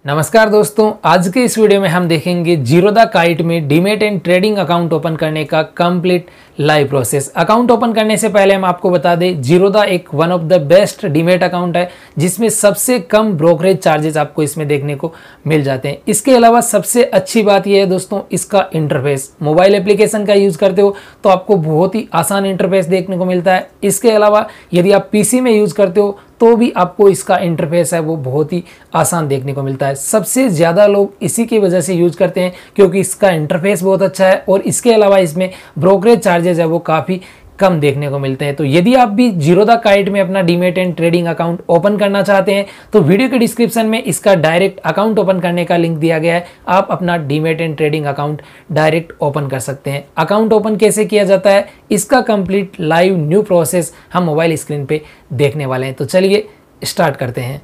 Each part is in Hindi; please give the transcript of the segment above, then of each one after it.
नमस्कार दोस्तों, आज के इस वीडियो में हम देखेंगे जीरोधा काइट में demat and trading account open करने का complete live process. Account open करने से पहले हम आपको बता दें, जीरोधा एक one of the best demat account है जिसमें सबसे कम ब्रोकरेज चार्जेस आपको इसमें देखने को मिल जाते हैं। इसके अलावा सबसे अच्छी बात यह है दोस्तों, इसका इंटरफेस। मोबाइल एप्लीकेशन का यूज़ करते हो तो आपको बहुत ही आसान इंटरफेस देखने को मिलता है। इसके अलावा यदि आप पीसी में यूज़ करते हो तो भी आपको इसका इंटरफेस है वो बहुत ही आसान देखने को मिलता है। सबसे ज़्यादा लोग इसी की वजह से यूज़ करते हैं क्योंकि इसका इंटरफेस बहुत अच्छा है और इसके अलावा इसमें ब्रोकरेज चार्जेस है वो काफ़ी कम देखने को मिलते हैं। तो यदि आप भी जीरोधा काइट में अपना demat and trading account open करना चाहते हैं तो वीडियो के डिस्क्रिप्शन में इसका डायरेक्ट अकाउंट ओपन करने का लिंक दिया गया है। आप अपना demat and trading account direct open कर सकते हैं। अकाउंट ओपन कैसे किया जाता है, इसका कंप्लीट लाइव न्यू प्रोसेस हम मोबाइल स्क्रीन पे देखने वाले हैं। तो चलिए स्टार्ट करते हैं।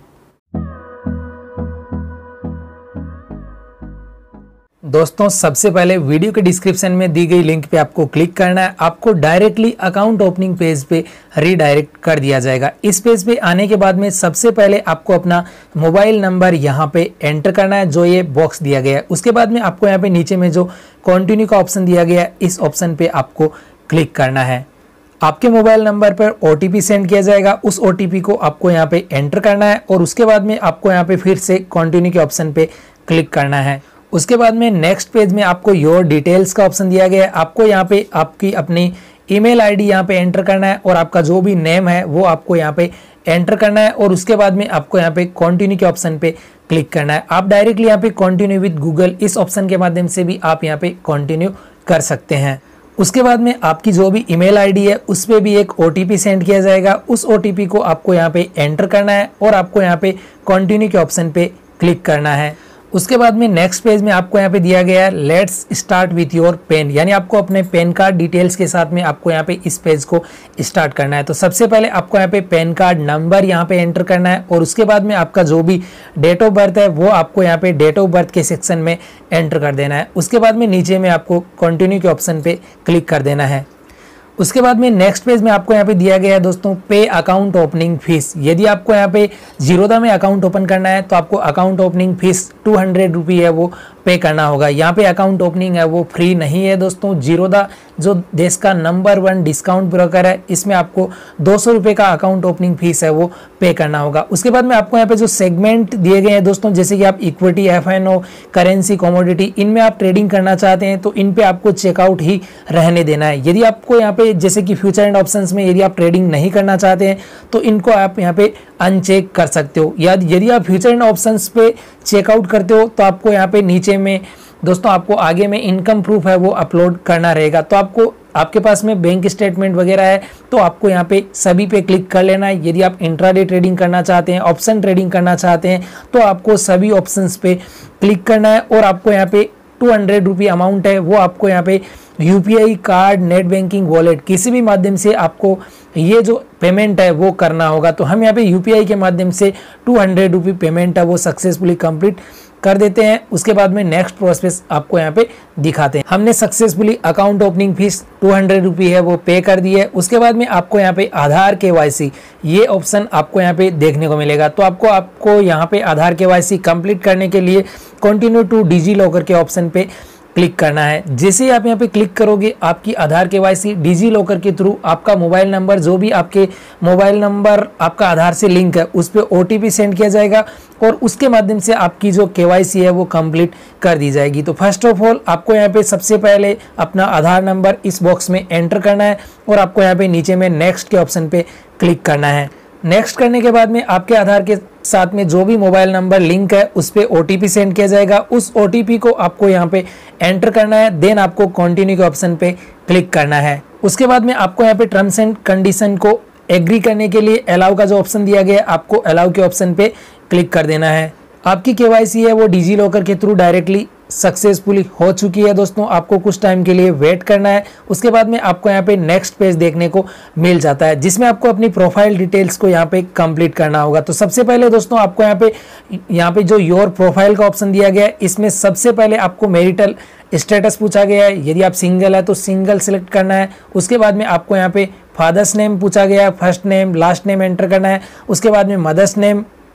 दोस्तों, सबसे पहले वीडियो के डिस्क्रिप्शन में दी गई लिंक पे आपको क्लिक करना है। आपको डायरेक्टली अकाउंट ओपनिंग पेज पे रीडायरेक्ट कर दिया जाएगा। इस पेज पे आने के बाद में सबसे पहले आपको अपना मोबाइल नंबर यहाँ पे एंटर करना है, जो ये बॉक्स दिया गया है। उसके बाद में आपको यहाँ पे नीचे में जो कंटिन्यू का ऑप्शन दिया गया है, इस ऑप्शन पे आपको क्लिक करना है। आपके मोबाइल नंबर पर OTP सेंड किया जाएगा। उस OTP को आपको यहाँ पे एंटर करना है और उसके बाद में आपको यहाँ पे फिर से कंटिन्यू के ऑप्शन पे क्लिक करना है। उसके बाद में नेक्स्ट पेज में आपको योर डिटेल्स का ऑप्शन दिया गया है। आपको यहाँ पे आपकी अपनी ईमेल आईडी यहाँ पे एंटर करना है और आपका जो भी नेम है वो आपको यहाँ पे एंटर करना है और उसके बाद में आपको यहाँ पे कंटिन्यू के ऑप्शन पे क्लिक करना है। आप डायरेक्टली यहाँ पे कंटिन्यू विद गूगल, इस ऑप्शन के माध्यम से भी आप यहाँ पे कंटिन्यू कर सकते हैं। उसके बाद में आपकी जो भी ईमेल आईडी है उस पर भी एक OTP सेंड किया जाएगा। उस OTP को आपको यहाँ पे एंटर करना है और आपको यहाँ पे कंटिन्यू के ऑप्शन पे क्लिक करना है। उसके बाद में नेक्स्ट पेज में आपको यहाँ पे दिया गया है let's start with your PAN, यानी आपको अपने पेन कार्ड डिटेल्स के साथ में आपको यहाँ पे इस पेज को स्टार्ट करना है। तो सबसे पहले आपको यहाँ पे पेन कार्ड नंबर यहाँ पे एंटर करना है और उसके बाद में आपका जो भी डेट ऑफ बर्थ है वो आपको यहाँ पे डेट ऑफ बर्थ के सेक्शन में एंटर कर देना है। उसके बाद में नीचे में आपको कंटिन्यू के ऑप्शन पे क्लिक कर देना है। उसके बाद में नेक्स्ट पेज में आपको यहाँ पे दिया गया है दोस्तों पे अकाउंट ओपनिंग फीस। यदि आपको यहाँ पे जीरोधा में अकाउंट ओपन करना है तो आपको अकाउंट ओपनिंग फीस 200 रुपी है वो पे करना होगा। यहाँ पे अकाउंट ओपनिंग है वो फ्री नहीं है दोस्तों। जीरोधा जो देश का नंबर 1 डिस्काउंट ब्रोकर है, इसमें आपको 200 रुपये का अकाउंट ओपनिंग फीस है वो पे करना होगा। उसके बाद में आपको यहाँ पे जो सेगमेंट दिए गए हैं दोस्तों, जैसे कि आप इक्विटी, FNO, करेंसी, कमोडिटी, इनमें आप ट्रेडिंग करना चाहते हैं तो इन पे आपको चेकआउट ही रहने देना है। यदि आपको यहाँ पे जैसे कि फ्यूचर एंड ऑप्शंस में यदि आप ट्रेडिंग नहीं करना चाहते हैं तो इनको आप यहाँ पे अनचेक कर सकते हो। या यदि आप फ्यूचर एंड ऑप्शंस पे चेकआउट करते हो तो आपको यहाँ पे नीचे में दोस्तों आपको आगे में इनकम प्रूफ है वो अपलोड करना रहेगा। तो आपको आपके पास में बैंक स्टेटमेंट वगैरह है तो आपको यहाँ पे सभी पे क्लिक कर लेना है। यदि आप इंट्राडे ट्रेडिंग करना चाहते हैं, ऑप्शन ट्रेडिंग करना चाहते हैं तो आपको सभी ऑप्शंस पे क्लिक करना है और आपको यहाँ पे 200 रुपये अमाउंट है वो आपको यहाँ पे UPI card, net banking, wallet, किसी भी माध्यम से आपको ये जो पेमेंट है वो करना होगा। तो हम यहाँ पे UPI के माध्यम से 200 रुपये पेमेंट है वो सक्सेसफुली कंप्लीट कर देते हैं। उसके बाद में नेक्स्ट प्रोसेस आपको यहाँ पे दिखाते हैं। हमने सक्सेसफुली अकाउंट ओपनिंग फीस 200 रुपये है वो पे कर दी है। उसके बाद में आपको यहाँ पे आधार KYC ये ऑप्शन आपको यहाँ पे देखने को मिलेगा। तो आपको यहाँ पे आधार KYC कंप्लीट करने के लिए कंटिन्यू टू डिजी लॉकर के ऑप्शन पे क्लिक करना है। जैसे ही आप यहाँ पे क्लिक करोगे आपकी आधार KYC डिजी लॉकर के थ्रू आपका मोबाइल नंबर, जो भी आपके मोबाइल नंबर आपका आधार से लिंक है, उस पर OTP सेंड किया जाएगा और उसके माध्यम से आपकी जो KYC है वो कंप्लीट कर दी जाएगी। तो फर्स्ट ऑफ ऑल आपको यहाँ पे सबसे पहले अपना आधार नंबर इस बॉक्स में एंटर करना है और आपको यहाँ पे नीचे में नेक्स्ट के ऑप्शन पे क्लिक करना है। नेक्स्ट करने के बाद में आपके आधार के साथ में जो भी मोबाइल नंबर लिंक है उस पे OTP सेंड किया जाएगा। उस OTP को आपको यहाँ पे एंटर करना है, देन आपको कंटिन्यू के ऑप्शन पे क्लिक करना है। उसके बाद में आपको यहाँ पे टर्म्स एंड कंडीशन को एग्री करने के लिए अलाउ का जो ऑप्शन दिया गया है आपको अलाउ के ऑप्शन पे क्लिक कर देना है। आपकी KYC है वो डिजी लॉकर के थ्रू डायरेक्टली सक्सेसफुली हो चुकी है दोस्तों। आपको कुछ टाइम के लिए वेट करना है। उसके बाद में आपको यहाँ पे नेक्स्ट पेज देखने को मिल जाता है जिसमें आपको अपनी प्रोफाइल डिटेल्स को यहाँ पे कंप्लीट करना होगा। तो सबसे पहले दोस्तों आपको यहाँ पे जो योर प्रोफाइल का ऑप्शन दिया गया है, इसमें सबसे पहले आपको मैरिटल स्टेटस पूछा गया है। यदि आप सिंगल है तो सिंगल सेलेक्ट करना है। उसके बाद में आपको यहाँ पे फादर्स नेम पूछा गया है, first name, last name enter करना है। उसके बाद में mother's name,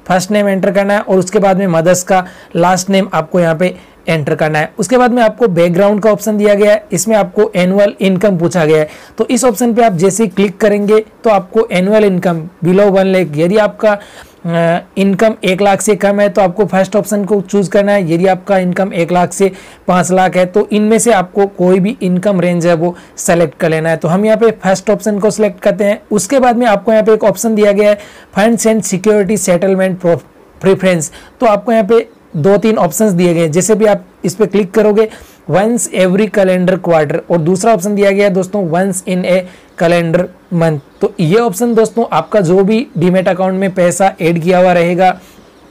first name enter करना है और उसके बाद में मदर्स का लास्ट नेम आपको यहाँ पे एंटर करना है। उसके बाद में आपको बैकग्राउंड का ऑप्शन दिया गया है, इसमें आपको एनुअल इनकम पूछा गया है। तो इस ऑप्शन पे आप जैसे ही क्लिक करेंगे तो आपको एनुअल इनकम बिलो 1 लाख, यदि आपका इनकम 1 लाख से कम है तो आपको फर्स्ट ऑप्शन को चूज करना है। यदि आपका इनकम 1 लाख से 5 लाख है तो इनमें से आपको कोई भी इनकम रेंज है वो सेलेक्ट कर लेना है। तो हम यहाँ पे फर्स्ट ऑप्शन को सिलेक्ट करते हैं। उसके बाद में आपको यहाँ पे एक ऑप्शन दिया गया है funds and security settlement preference. तो आपको यहाँ पे 2-3 ऑप्शंस दिए गए हैं, जैसे भी आप इस पे क्लिक करोगे वंस एवरी कैलेंडर क्वार्टर, और दूसरा ऑप्शन दिया गया है दोस्तों once in a calendar month. तो ये ऑप्शन दोस्तों आपका जो भी डीमेट अकाउंट में पैसा ऐड किया हुआ रहेगा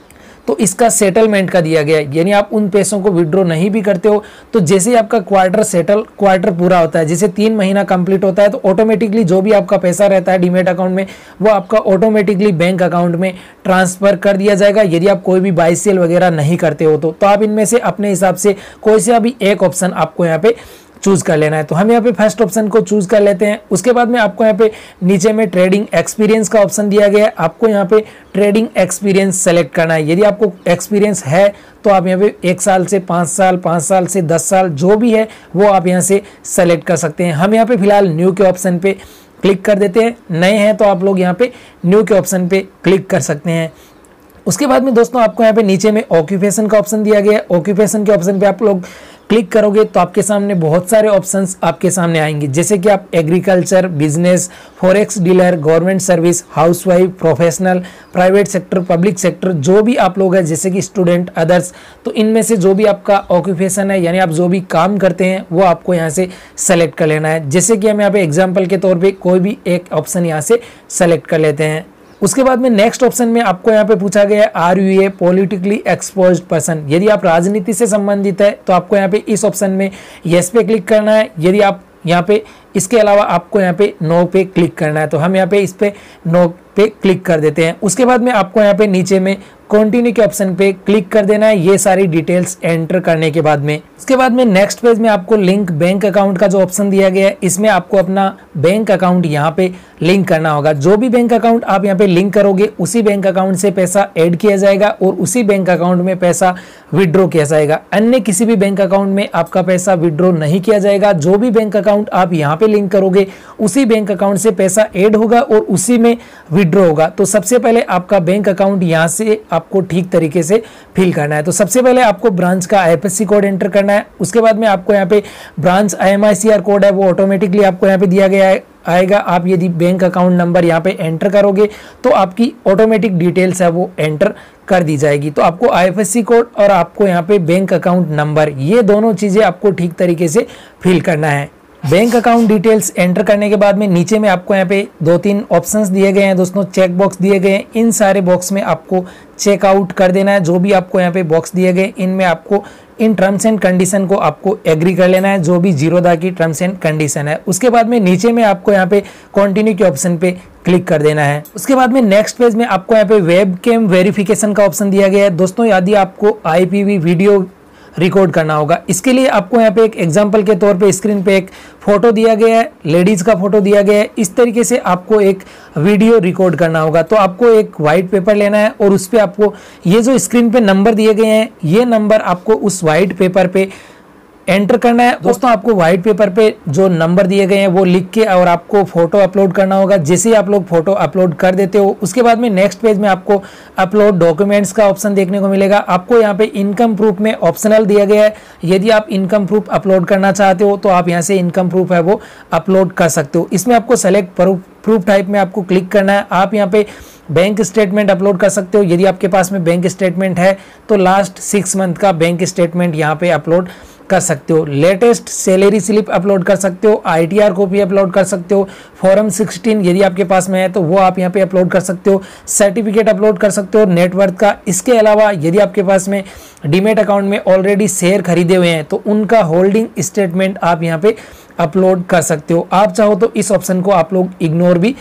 तो इसका सेटलमेंट का दिया गया है, यानी आप उन पैसों को विड्रॉ नहीं भी करते हो तो जैसे ही आपका क्वार्टर पूरा होता है, जैसे 3 महीना कंप्लीट होता है तो ऑटोमेटिकली जो भी आपका पैसा रहता है डीमेट अकाउंट में वो आपका ऑटोमेटिकली बैंक अकाउंट में ट्रांसफर कर दिया जाएगा, यदि आप कोई भी बाय सेल वगैरह नहीं करते हो तो आप इनमें से अपने हिसाब से कोई सा भी एक ऑप्शन आपको यहाँ पे चूज कर लेना है। तो हम यहाँ पे फर्स्ट ऑप्शन को चूज कर लेते हैं। उसके बाद में आपको यहाँ पे नीचे में ट्रेडिंग एक्सपीरियंस का ऑप्शन दिया गया है, आपको यहाँ पे ट्रेडिंग एक्सपीरियंस सेलेक्ट करना है। यदि आपको एक्सपीरियंस है तो आप यहाँ पे 1 साल से 5 साल, 5 साल से 10 साल जो भी है वो आप यहाँ से सेलेक्ट कर सकते हैं। हम यहाँ पे फिलहाल न्यू के ऑप्शन पे क्लिक कर देते हैं, नए हैं तो आप लोग यहाँ पे न्यू के ऑप्शन पे क्लिक कर सकते हैं। उसके बाद में दोस्तों आपको यहाँ पे नीचे में ऑक्यूपेशन का ऑप्शन दिया गया है, ऑक्यूपेशन के ऑप्शन पे आप लोग क्लिक करोगे तो आपके सामने बहुत सारे ऑप्शंस आपके सामने आएंगे, जैसे कि आप agriculture, business, forex dealer, government service, housewife, professional, private sector, public sector, जो भी आप लोग हैं जैसे कि स्टूडेंट, अदर्स। तो इनमें से जो भी आपका ऑक्यूपेशन है यानी आप जो भी काम करते हैं वो आपको यहाँ से सेलेक्ट कर लेना है। जैसे कि हम यहाँ पे एग्जाम्पल के तौर पर कोई भी एक ऑप्शन यहाँ से सेलेक्ट कर लेते हैं। उसके बाद में नेक्स्ट ऑप्शन में आपको यहाँ पे पूछा गया है are you a politically exposed person, यदि आप राजनीति से संबंधित है तो आपको यहाँ पे इस ऑप्शन में यस पे क्लिक करना है। यदि आप यहाँ पे इसके अलावा आपको यहाँ पे नो पे क्लिक करना है तो हम यहाँ पे इस पे नो पे क्लिक कर देते हैं। उसके बाद में आपको यहाँ पे नीचे में कंटिन्यू के ऑप्शन पे क्लिक कर देना है, ये सारी डिटेल्स एंटर करने के बाद में। उसके बाद में नेक्स्ट पेज में आपको लिंक बैंक अकाउंट का जो ऑप्शन दिया गया है इसमें आपको अपना बैंक अकाउंट यहाँ पे लिंक करना होगा। जो भी बैंक अकाउंट आप यहाँ पे लिंक करोगे उसी बैंक अकाउंट से पैसा ऐड किया जाएगा और उसी बैंक अकाउंट में पैसा विड्रॉ किया जाएगा। अन्य किसी भी बैंक अकाउंट में आपका पैसा विड्रॉ नहीं किया जाएगा। जो भी बैंक अकाउंट आप यहाँ पे लिंक करोगे उसी बैंक अकाउंट से पैसा ऐड होगा और उसी में विड्रॉ होगा। तो सबसे पहले आपका बैंक अकाउंट यहाँ से आपको ठीक तरीके से फिल करना है। तो सबसे पहले आपको ब्रांच का आईएफएससी कोड एंटर करना है। उसके बाद में आपको यहाँ पे ब्रांच IMICR कोड है वो ऑटोमेटिकली आपको यहाँ पे दिया गया है आएगा। आप यदि बैंक अकाउंट नंबर यहाँ पे एंटर करोगे तो आपकी ऑटोमेटिक डिटेल्स है वो एंटर कर दी जाएगी। तो आपको IFSC कोड और आपको यहाँ पे बैंक अकाउंट नंबर, ये दोनों चीजें आपको ठीक तरीके से फिल करना है। बैंक अकाउंट डिटेल्स एंटर करने के बाद में नीचे में आपको यहाँ पे 2-3 ऑप्शंस दिए गए हैं दोस्तों, चेक बॉक्स दिए गए हैं। इन सारे बॉक्स में आपको चेकआउट कर देना है। जो भी आपको यहाँ पे बॉक्स दिए गए इनमें आपको इन टर्म्स एंड कंडीशन को आपको एग्री कर लेना है, जो भी जीरोधा की टर्म्स एंड कंडीशन है। उसके बाद में नीचे में आपको यहाँ पे कंटिन्यू के ऑप्शन पे क्लिक कर देना है। उसके बाद में नेक्स्ट पेज में आपको यहाँ पे वेब कैम वेरिफिकेशन का ऑप्शन दिया गया है। दोस्तों यदि आपको IPV वीडियो रिकॉर्ड करना होगा, इसके लिए आपको यहाँ पे एक एग्जांपल के तौर पे स्क्रीन पे एक फोटो दिया गया है, लेडीज का फोटो दिया गया है। इस तरीके से आपको एक वीडियो रिकॉर्ड करना होगा। तो आपको एक व्हाइट पेपर लेना है और उस पे आपको ये जो स्क्रीन पे नंबर दिए गए हैं ये नंबर आपको उस व्हाइट पेपर पे एंटर करना है। दोस्तों आपको व्हाइट पेपर पे जो नंबर दिए गए हैं वो लिख के और आपको फोटो अपलोड करना होगा। जैसे ही आप लोग फोटो अपलोड कर देते हो उसके बाद में नेक्स्ट पेज में आपको अपलोड डॉक्यूमेंट्स का ऑप्शन देखने को मिलेगा। आपको यहाँ पे इनकम प्रूफ में ऑप्शनल दिया गया है, यदि आप इनकम प्रूफ अपलोड करना चाहते हो तो आप यहाँ से इनकम प्रूफ है वो अपलोड कर सकते हो। इसमें आपको सेलेक्ट प्रूफ टाइप में आपको क्लिक करना है। आप यहाँ पे बैंक स्टेटमेंट अपलोड कर सकते हो, यदि आपके पास में बैंक स्टेटमेंट है तो लास्ट 6 मंथ का बैंक स्टेटमेंट यहाँ पे अपलोड कर सकते हो। लेटेस्ट सैलरी स्लिप अपलोड कर सकते हो, ITR कॉपी अपलोड कर सकते हो, फॉर्म 16 यदि आपके पास में है तो वो आप यहाँ पे अपलोड कर सकते हो, सर्टिफिकेट अपलोड कर सकते हो नेटवर्थ का। इसके अलावा यदि आपके पास में डीमेट अकाउंट में ऑलरेडी शेयर खरीदे हुए हैं तो उनका होल्डिंग स्टेटमेंट आप यहाँ पे अपलोड कर सकते हो। आप चाहो तो इस ऑप्शन को आप लोग इग्नोर भी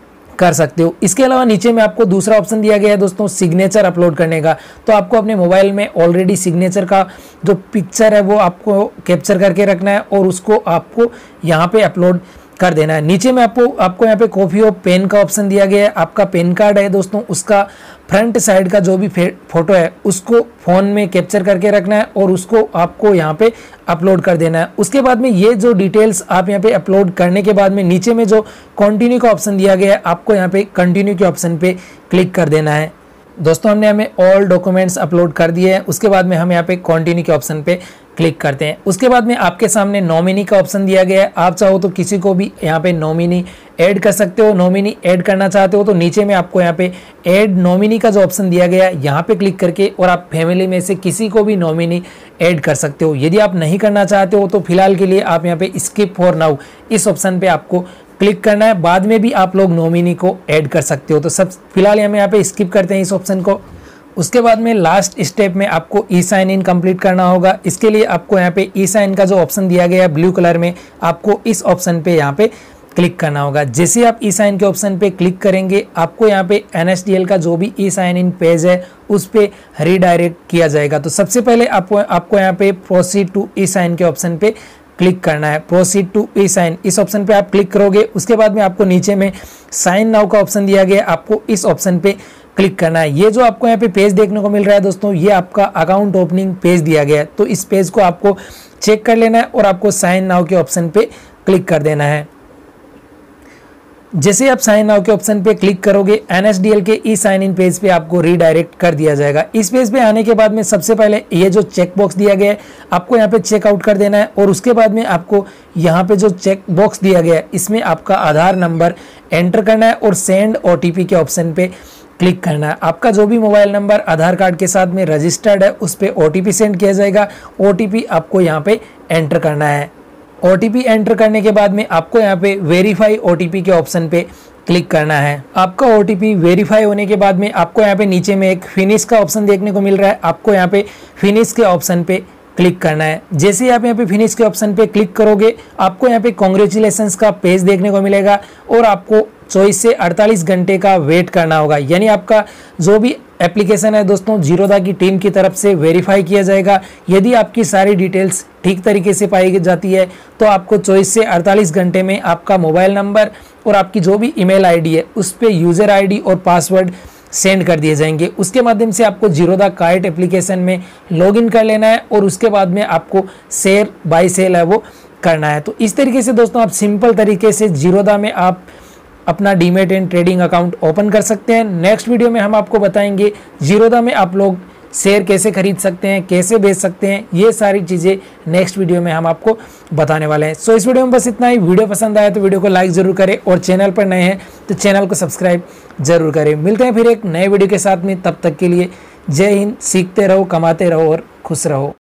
कर सकते हो। इसके अलावा नीचे में आपको दूसरा ऑप्शन दिया गया है दोस्तों सिग्नेचर अपलोड करने का। तो आपको अपने मोबाइल में ऑलरेडी सिग्नेचर का जो पिक्चर है वो आपको कैप्चर करके रखना है और उसको आपको यहाँ पे अपलोड कर देना है। नीचे में आपको यहाँ पे कॉपी ऑफ पेन का ऑप्शन दिया गया है। आपका पेन कार्ड है दोस्तों, उसका फ्रंट साइड का जो भी फोटो है उसको फ़ोन में कैप्चर करके रखना है और उसको आपको यहाँ पे अपलोड कर देना है। उसके बाद में ये जो डिटेल्स आप यहाँ पे अपलोड करने के बाद में नीचे में जो कंटिन्यू का ऑप्शन दिया गया है, आपको यहाँ पे कंटिन्यू के ऑप्शन पे क्लिक कर देना है। दोस्तों हमने हमें ऑल डॉक्यूमेंट्स अपलोड कर दिए हैं। उसके बाद में हम यहाँ पे कंटिन्यू के ऑप्शन पे क्लिक करते हैं। उसके बाद में आपके सामने नॉमिनी का ऑप्शन दिया गया है। आप चाहो तो किसी को भी यहाँ पे नॉमिनी ऐड कर सकते हो। नॉमिनी ऐड करना चाहते हो तो नीचे में आपको यहाँ पे ऐड नॉमिनी का जो ऑप्शन दिया गया है यहाँ पे क्लिक करके और आप फैमिली में से किसी को भी नॉमिनी ऐड कर सकते हो। यदि आप नहीं करना चाहते हो तो फिलहाल के लिए आप यहाँ पे स्किप फॉर नाउ इस ऑप्शन पे आपको क्लिक करना है। बाद में भी आप लोग नॉमिनी को ऐड कर सकते हो। तो सब फिलहाल हम यहाँ पे स्किप करते हैं इस ऑप्शन को। उसके बाद में लास्ट स्टेप में आपको ई साइन इन कंप्लीट करना होगा। इसके लिए आपको यहाँ पे ई साइन का जो ऑप्शन दिया गया है ब्लू कलर में, आपको इस ऑप्शन पे यहाँ पे क्लिक करना होगा। जैसे आप ई साइन के ऑप्शन पे क्लिक करेंगे आपको यहाँ पे NSDL का जो भी ई साइन इन पेज है उस पे रीडायरेक्ट किया जाएगा। तो सबसे पहले आपको यहाँ पे प्रोसीड टू ई साइन के ऑप्शन पे क्लिक करना है। प्रोसीड टू ई साइन इस ऑप्शन पे आप क्लिक करोगे। उसके बाद में आपको नीचे में साइन नाउ का ऑप्शन दिया गया है, आपको इस ऑप्शन पे क्लिक करना है। ये जो आपको यहाँ पे पेज देखने को मिल रहा है दोस्तों, ये आपका अकाउंट ओपनिंग पेज दिया गया है। तो इस पेज को आपको चेक कर लेना है और आपको साइन नाउ के ऑप्शन पे क्लिक कर देना है। जैसे आप साइन नाउ के ऑप्शन पे क्लिक करोगे NSDL के ई साइन इन पेज पे आपको रीडायरेक्ट कर दिया जाएगा। इस पेज पे आने के बाद में सबसे पहले ये जो चेक बॉक्स दिया गया है आपको यहाँ पे चेकआउट कर देना है और उसके बाद में आपको यहाँ पे जो चेक बॉक्स दिया गया है इसमें आपका आधार नंबर एंटर करना है और सेंड OTP के ऑप्शन पे क्लिक करना है। आपका जो भी मोबाइल नंबर आधार कार्ड के साथ में रजिस्टर्ड है उस पर OTP सेंड किया जाएगा। OTP आपको यहाँ पे एंटर करना है। OTP एंटर करने के बाद में आपको यहाँ पे वेरीफाई OTP के ऑप्शन पे क्लिक करना है। आपका OTP वेरीफाई होने के बाद में आपको यहाँ पे नीचे में एक फिनिश का ऑप्शन देखने को मिल रहा है। आपको यहाँ पे फिनिश के ऑप्शन पे क्लिक करना है। जैसे ही आप यहाँ पे फिनिश के ऑप्शन पे क्लिक करोगे आपको यहाँ पे कॉन्ग्रेचुलेशंस का पेज देखने को मिलेगा और आपको 24 से 48 घंटे का वेट करना होगा। यानी आपका जो भी एप्लीकेशन है दोस्तों जीरोधा की टीम की तरफ से वेरीफाई किया जाएगा। यदि आपकी सारी डिटेल्स ठीक तरीके से पाई जाती है तो आपको 24 से 48 घंटे में आपका मोबाइल नंबर और आपकी जो भी ईमेल आईडी है उस पर यूज़र आईडी और पासवर्ड सेंड कर दिए जाएंगे। उसके माध्यम से आपको जीरोधा काइट एप्लीकेशन में लॉगिन कर लेना है और उसके बाद में आपको शेयर बाय सेल है वो करना है। तो इस तरीके से दोस्तों आप सिंपल तरीके से जीरोधा में आप अपना demat and trading account open कर सकते हैं। नेक्स्ट वीडियो में हम आपको बताएंगे जीरोधा में आप लोग शेयर कैसे खरीद सकते हैं, कैसे बेच सकते हैं, ये सारी चीज़ें नेक्स्ट वीडियो में हम आपको बताने वाले हैं। सो इस वीडियो में बस इतना ही। वीडियो पसंद आया तो वीडियो को लाइक ज़रूर करें और चैनल पर नए हैं तो चैनल को सब्सक्राइब जरूर करें। मिलते हैं फिर एक नए वीडियो के साथ में, तब तक के लिए जय हिंद। सीखते रहो, कमाते रहो और खुश रहो।